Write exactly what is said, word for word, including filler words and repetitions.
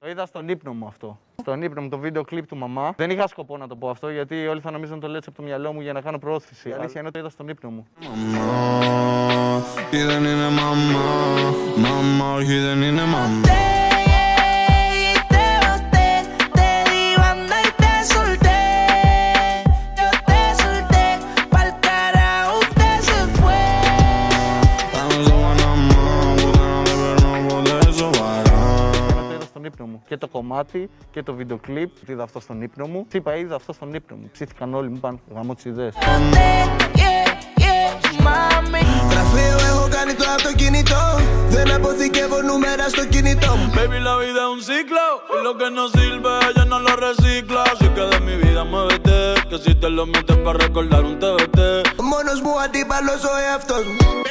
Το είδα στον ύπνο μου αυτό. Στον ύπνο μου το βίντεο κλιπ του μαμά. Δεν είχα σκοπό να το πω αυτό γιατί όλοι θα νομίζουν το λέω από το μυαλό μου για να κάνω προώθηση. Η αλήθεια είναι ότι το είδα στον ύπνο μου. Μαμά, ή δεν είναι μαμά. Μαμά, όχι δεν είναι μαμά. Και το κομμάτι και το βίντεο κλιπ. Είδα αυτό στον ύπνο μου. Τι είπα, είδα αυτό στον ύπνο μου. Ψήθηκαν όλοι μου πάνω. Γαμώ τις ιδέες. Γραφείο έχω κάνει το αυτοκίνητο. Δεν αποθηκεύω νούμερα στο κινητό μου. Baby, la vida es un ciclo. Lo que no sirve, ya no lo reciclo. Así que de mi vida muévete. Que si te lo metes para recordar un T V T. Ο μόνος μου αντίπαλος ο εαυτός μου.